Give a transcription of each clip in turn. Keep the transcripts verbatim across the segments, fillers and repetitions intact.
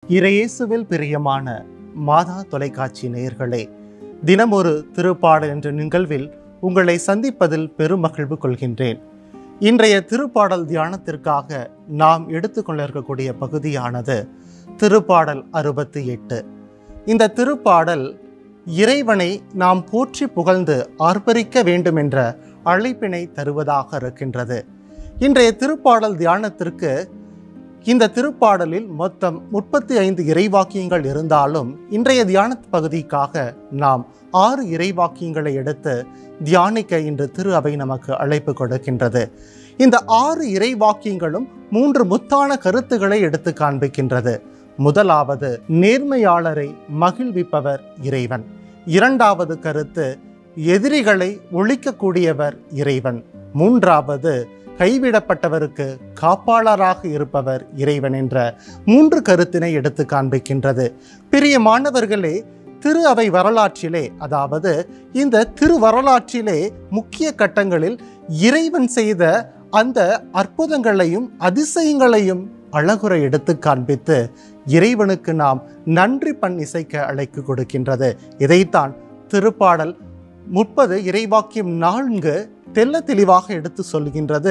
இறையேசுவில் பிரியமான மாதா தொலைக்காட்சி நேயர்களே, தினமொரு திருப்பாடல் என்ற நிகழ்வில் உங்களை சந்திப்பதில் பெருமகிழ்வு கொள்கின்றேன். இன்றைய திருப்பாடல் தியானத்திற்காக நாம் எடுத்துக்கொள்ள இருக்கக்கூடிய பகுதியானது திருப்பாடல் அறுபத்தி எட்டு. இந்த திருப்பாடல் இறைவனை நாம் போற்றி புகழ்ந்து ஆர்ப்பரிக்க வேண்டும் என்ற அழைப்பினை தருவதாக இருக்கின்றது. இன்றைய திருப்பாடல் தியானத்திற்கு இந்த திருப்பாடலில் மொத்தம் முப்பத்தி ஐந்து இறைவாக்கியங்கள் இருந்தாலும் இன்றைய தியான பகுதிக்காக நாம் ஆறு இறைவாக்கியங்களை எடுத்து தியானிக்க இன்று திரு அவை நமக்கு அழைப்பு கொடுக்கின்றது. இந்த ஆறு இறைவாக்கியங்களும் மூன்று முத்தான கருத்துக்களை எடுத்து காண்பிக்கின்றது. முதலாவது, நேர்மையாளரை மகிழ்விப்பவர் இறைவன். இரண்டாவது கருத்து, எதிரிகளை ஒழிக்கக்கூடியவர் இறைவன். மூன்றாவது, கைவிடப்பட்டவருக்கு காப்பாளராக இருப்பவர் இறைவன் என்ற மூன்று கருத்தினை எடுத்து காண்பிக்கின்றது. பிரியமானவர்களே, திரு அவை வரலாற்றிலே, அதாவது இந்த திரு வரலாற்றிலே முக்கிய கட்டங்களில் இறைவன் செய்த அந்த அற்புதங்களையும் அதிசயங்களையும் அழகுற எடுத்து காண்பித்து இறைவனுக்கு நாம் நன்றி பண் இசைக்க அழைப்பு கொடுக்கின்றது. இதைத்தான் திருப்பாடல் முப்பது இறைவாக்கியம் நான்கு தெல்ல தெளிவாக எடுத்து சொல்கின்றது.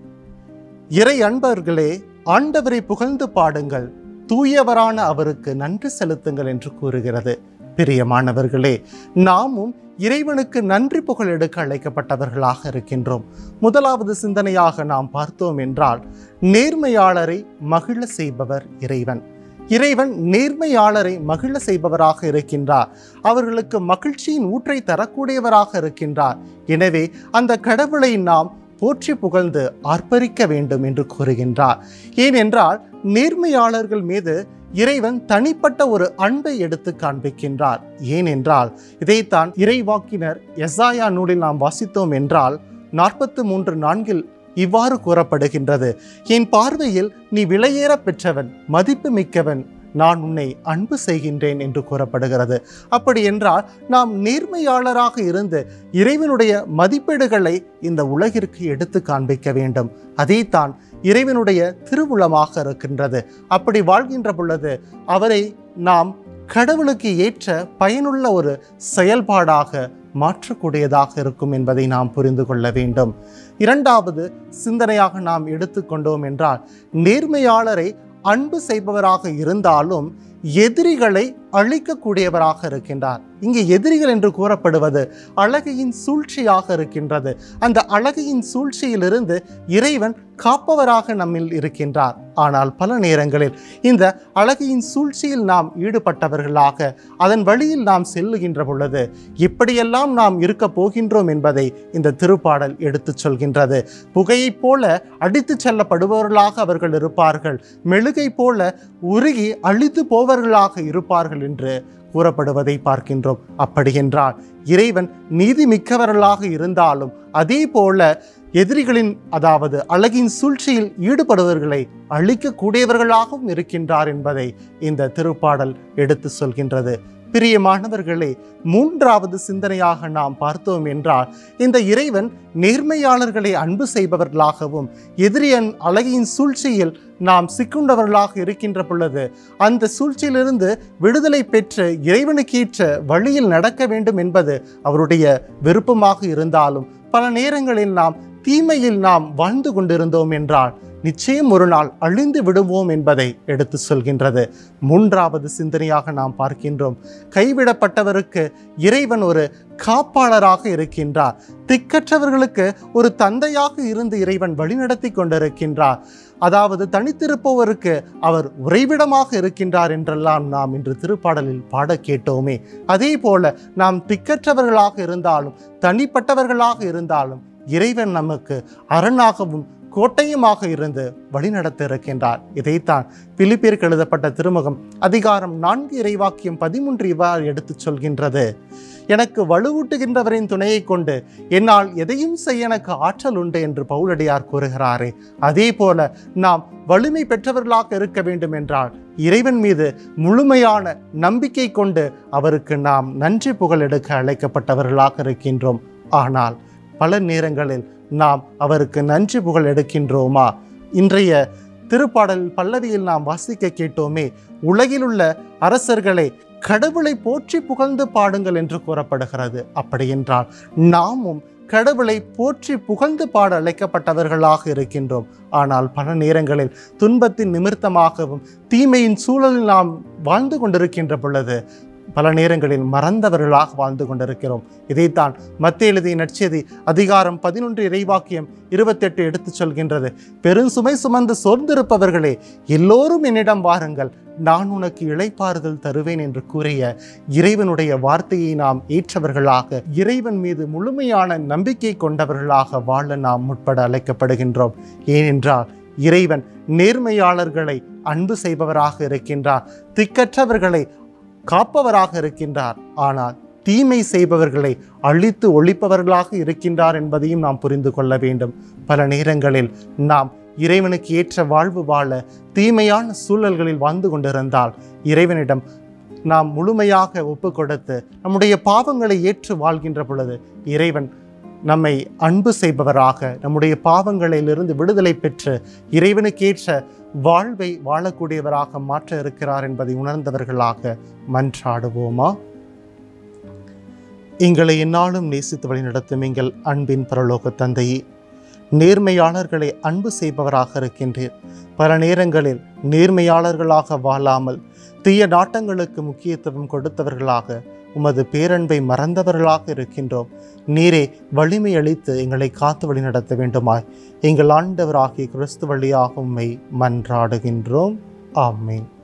இறை அன்பர்களே, ஆண்டவரை புகழ்ந்து பாடுங்கள், தூயவரான அவருக்கு நன்றி செலுத்துங்கள் என்று கூறுகிறது. பிரியமானவர்களே, நாமும் இறைவனுக்கு நன்றி புகழ் எடுக்க அழைக்கப்பட்டவர்களாக இருக்கின்றோம். முதலாவது சிந்தனையாக நாம் பார்த்தோம் என்றால், நேர்மையாளரை மகிழ செய்பவர் இறைவன். இறைவன் நேர்மையாளரை மகிழ செய்பவராக இருக்கின்றார். அவர்களுக்கு மகிழ்ச்சியின் ஊற்றை தரக்கூடியவராக இருக்கின்றார். எனவே அந்த கடவுளை நாம் போற்றி புகழ்ந்து ஆர்ப்பரிக்க வேண்டும் என்று கூறுகின்றார். ஏனென்றால் நேர்மையாளர்கள் மீது இறைவன் தனிப்பட்ட ஒரு அன்பை எடுத்து காண்பிக்கின்றார். ஏனென்றால் இதைத்தான் இறைவாக்கினர் எசாயா நூலில் நாம் வாசித்தோம் என்றால் நாற்பத்தி மூன்று நான்கில் இவ்வாறு கூறப்படுகின்றது. என் பார்வையில் நீ விலையேற பெற்றவன், மதிப்பு மிக்கவன், நான் உன்னை அன்பு செய்கின்றேன் என்று கூறப்படுகிறது. அப்படி என்றால் நாம் நேர்மையாளராக இருந்து இறைவனுடைய மதிப்பீடுகளை இந்த உலகிற்கு எடுத்து காண்பிக்க வேண்டும். அதைத்தான் இறைவனுடைய திருவுளமாக இருக்கின்றது. அப்படி வாழ்கின்ற பொழுது அவரை நாம் கடவுளுக்கு ஏற்ற பயனுள்ள ஒரு செயல்பாடாக மாற்றக்கூடியதாக இருக்கும் என்பதை நாம் புரிந்து கொள்ள வேண்டும். இரண்டாவது சிந்தனையாக நாம் எடுத்துக்கொண்டோம் என்றால், நேர்மையாளரை அன்பு செய்பவராக இருந்தாலும் எதிரிகளை அழிக்கக்கூடியவராக இருக்கின்றார். இங்கே எதிரிகள் என்று கூறப்படுவது அழகையின் சூழ்ச்சியாக இருக்கின்றது. அந்த அழகையின் சூழ்ச்சியிலிருந்து இறைவன் காப்பவராக நம்மில் இருக்கின்றார். ஆனால் பல நேரங்களில் இந்த அழகையின் சூழ்ச்சியில் நாம் ஈடுபட்டவர்களாக அதன் வழியில் நாம் செல்லுகின்ற பொழுது எப்படியெல்லாம் நாம் இருக்க போகின்றோம் என்பதை இந்த திருப்பாடல் எடுத்து சொல்கின்றது. புகையைப் போல அடித்து செல்லப்படுபவர்களாக அவர்கள் இருப்பார்கள், மெழுகை போல உருகி அழித்து போவர்களாக இருப்பார்கள் என்று கூறப்படுவதை பார்க்கின்றோம். அப்படியென்றால் இறைவன் நீதி மிக்கவர்களாக இருந்தாலும் அதே போல எதிரிகளின், அதாவது அழகின் சூழ்ச்சியில் ஈடுபடுபவர்களை அழிக்கக்கூடியவர்களாகவும் இருக்கின்றார் என்பதை இந்த திருப்பாடல் எடுத்து சொல்கின்றது. பிரியமானவர்களே, மூன்றாவது சிந்தனையாக நாம் பார்த்தோம் என்றால், இந்த இறைவன் நேர்மையாளர்களை அன்பு செய்பவர்களாகவும் எதிரியன் அழகின் சூழ்ச்சியில் நாம் சிக்குண்டவர்களாக இருக்கின்ற பொழுது அந்த சூழ்ச்சியிலிருந்து விடுதலை பெற்று இறைவனுக்கேற்ற வழியில் நடக்க வேண்டும் என்பது அவருடைய விருப்பமாக இருந்தாலும் பல நேரங்களில் நாம் தீமையில் நாம் வாழ்ந்து கொண்டிருந்தோம் என்றால் நிச்சயம் ஒரு நாள் அழிந்து விடுவோம் என்பதை எடுத்து சொல்கின்றது. மூன்றாவது சிந்தனையாக நாம் பார்க்கின்றோம், கைவிடப்பட்டவருக்கு இறைவன் ஒரு காப்பாளராக இருக்கின்றார். திக்கற்றவர்களுக்கு ஒரு தந்தையாக இருந்து இறைவன் வழிநடத்தி கொண்டிருக்கின்றார். அதாவது தனித்திருப்பவருக்கு அவர் உறைவிடமாக இருக்கின்றார் என்றெல்லாம் நாம் இன்று திருப்பாடலில் பாட கேட்டோமே. அதே போல நாம் திக்கற்றவர்களாக இருந்தாலும் தனிப்பட்டவர்களாக இருந்தாலும் இறைவன் நமக்கு அரணாகவும் கோட்டையுமாக இருந்து வழிநடத்த இருக்கின்றார். இதைத்தான் பிலிப்பியருக்கு எழுதப்பட்ட திருமுகம் அதிகாரம் நான்கு இறைவாக்கியம் பதிமூன்று இவ்வாறு எடுத்து சொல்கின்றது. எனக்கு வலுவூட்டுகின்றவரின் துணையை கொண்டு என்னால் எதையும் செய்ய எனக்கு ஆற்றல் உண்டு என்று பவுலடியார் கூறுகிறாரே, அதே போல நாம் வலிமை பெற்றவர்களாக இருக்க வேண்டும் என்றால் இறைவன் மீது முழுமையான நம்பிக்கை கொண்டு அவருக்கு நாம் நன்றி புகழ் எடுக்க அழைக்கப்பட்டவர்களாக இருக்கின்றோம். ஆனால் பல நேரங்களில் நாம் அவருக்கு நன்றி புகழ் எடுக்கின்றோமா? இன்றைய திருப்பாடல் பல்லவியில் நாம் வாசிக்க கேட்டோமே, உலகில் உள்ள அரசர்களை கடவுளை போற்றி புகழ்ந்து பாடுங்கள் என்று கூறப்படுகிறது. அப்படி என்றால் நாமும் கடவுளை போற்றி புகழ்ந்து பாட அழைக்கப்பட்டவர்களாக இருக்கின்றோம். ஆனால் பல நேரங்களில் துன்பத்தின் நிமித்தமாகவும் தீமையின் சூழலில் நாம் வாழ்ந்து கொண்டிருக்கின்ற பொழுது பல நேரங்களில் மறந்தவர்களாக வாழ்ந்து கொண்டிருக்கிறோம். இதைத்தான் மத்தேயு எழுதிய நற்செய்தி அதிகாரம் பதினொன்று இறைவாக்கியம் இருபத்தி எட்டு எடுத்துச் சொல்கின்றது. பெருசுமை சுமந்து சோர்ந்திருப்பவர்களே, எல்லோரும் என்னிடம் வாருங்கள், நான் உனக்கு இளைப்பாறுதல் தருவேன் என்று கூறிய இறைவனுடைய வார்த்தையை நாம் ஏற்றவர்களாக, இறைவன் மீது முழுமையான நம்பிக்கை கொண்டவர்களாக வாழ நாம் முற்பட அழைக்கப்படுகின்றோம். ஏனென்றால் இறைவன் நேர்மையாளர்களை அன்பு செய்பவராக இருக்கின்றார், திக்கற்றவர்களை காப்பவராக இருக்கின்றார். ஆனால் தீமை செய்பவர்களை அழித்து ஒழிப்பவர்களாக இருக்கின்றார் என்பதையும் நாம் புரிந்து கொள்ள வேண்டும். பல நேரங்களில் நாம் இறைவனுக்கு ஏற்ற வாழ்வு வாழ தீமையான சூழல்களில் வாழ்ந்து கொண்டிருந்தால் இறைவனிடம் நாம் முழுமையாக ஒப்பு கொடுத்து நம்முடைய பாவங்களை ஏற்று வாழ்கின்ற பொழுது இறைவன் நம்மை அன்பு செய்பவராக, நம்முடைய பாவங்களிலிருந்து விடுதலை பெற்று இறைவனுக்கேற்ற வாழ்வை வாழக்கூடியவராக மாற்ற இருக்கிறார் என்பதை உணர்ந்தவர்களாக மன்றாடுவோமா? எங்களை எந்நாளும் நேசித்து வழி நடத்தும் எங்கள் அன்பின் பரலோக தந்தையே, நேர்மையாளர்களை அன்பு செய்பவராக இருக்கின்றீர். பல நேரங்களில் நேர்மையாளர்களாக வாழாமல் தீய நாட்டங்களுக்கு முக்கியத்துவம் கொடுத்தவர்களாக, உமது பேரன்பை மறந்தவர்களாக இருக்கின்றோம். நீரே வலிமை அளித்து எங்களை காத்து வழி நடத்த வேண்டுமாய் எங்கள் ஆண்டவராகிய கிறிஸ்து வழியாக உம்மை மன்றாடுகின்றோம். ஆமென்.